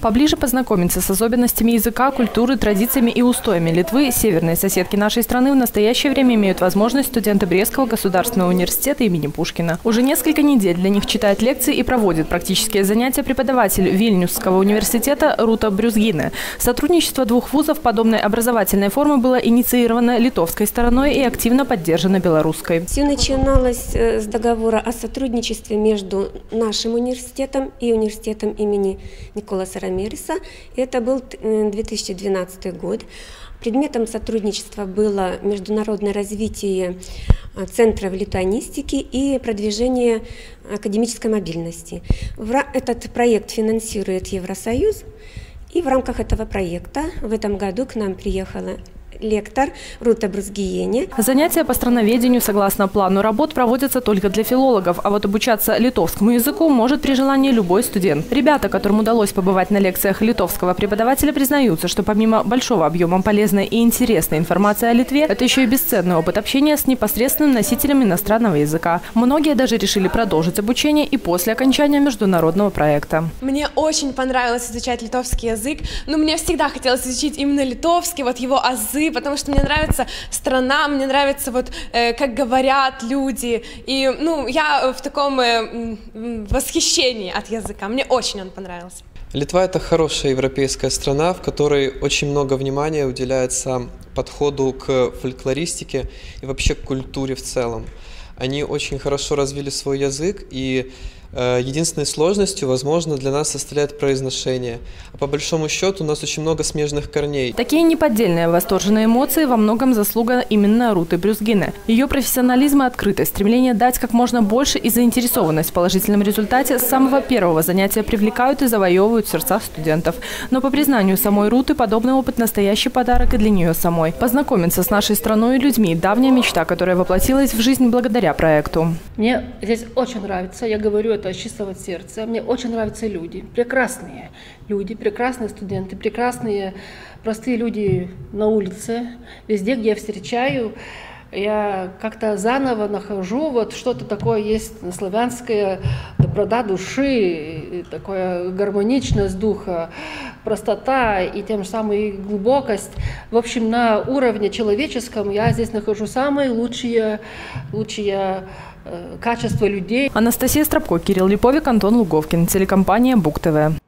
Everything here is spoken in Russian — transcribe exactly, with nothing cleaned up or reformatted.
Поближе познакомиться с особенностями языка, культуры, традициями и устоями Литвы, северные соседки нашей страны, в настоящее время имеют возможность студенты Брестского государственного университета имени Пушкина. Уже несколько недель для них читает лекции и проводит практические занятия преподаватель Вильнюсского университета Рута Брюзгине. Сотрудничество двух вузов подобной образовательной формы было инициировано литовской стороной и активно поддержано белорусской. Все начиналось с договора о сотрудничестве между нашим университетом и университетом имени Николаса Рамиреса. Это был две тысячи двенадцатый год. Предметом сотрудничества было международное развитие центров литуанистики и продвижение академической мобильности. Этот проект финансирует Евросоюз. И в рамках этого проекта в этом году к нам приехала лектор Рута Брюзгиене. Занятия по страноведению согласно плану работ проводятся только для филологов, а вот обучаться литовскому языку может при желании любой студент. Ребята, которым удалось побывать на лекциях литовского преподавателя, признаются, что помимо большого объема полезной и интересной информации о Литве, это еще и бесценный опыт общения с непосредственным носителем иностранного языка. Многие даже решили продолжить обучение и после окончания международного проекта. Мне очень понравилось изучать литовский язык, но мне всегда хотелось изучить именно литовский, вот его азы, потому что мне нравится страна, мне нравится вот э, как говорят люди, и ну я в таком э, восхищении от языка, мне очень он понравился. Литва – это хорошая европейская страна, в которой очень много внимания уделяется подходу к фольклористике и вообще к культуре в целом. Они очень хорошо развили свой язык, и э, единственной сложностью, возможно, для нас составляет произношение. А по большому счету у нас очень много смежных корней. Такие неподдельные восторженные эмоции во многом заслуга именно Руты Брюзгине. Ее профессионализм и открытость, стремление дать как можно больше и заинтересованность в положительном результате с самого первого занятия привлекают и завоевывают сердца студентов. Но по признанию самой Руты, подобный опыт – настоящий подарок и для нее самой. Познакомиться с нашей страной и людьми – давняя мечта, которая воплотилась в жизнь благодаря проекту. Мне здесь очень нравится, я говорю это от чистого сердца, мне очень нравятся люди, прекрасные люди, прекрасные студенты, прекрасные простые люди на улице, везде, где я встречаю. Я как-то заново нахожу, вот что-то такое есть славянское, доброта души, такая гармоничность духа, простота и тем же самым и глубокость. В общем, на уровне человеческом я здесь нахожу самые лучшие, лучшие э, качества людей. Анастасия Стропко, Кирилл Липовик, Антон Луговкин, телекомпания Бук ТВ.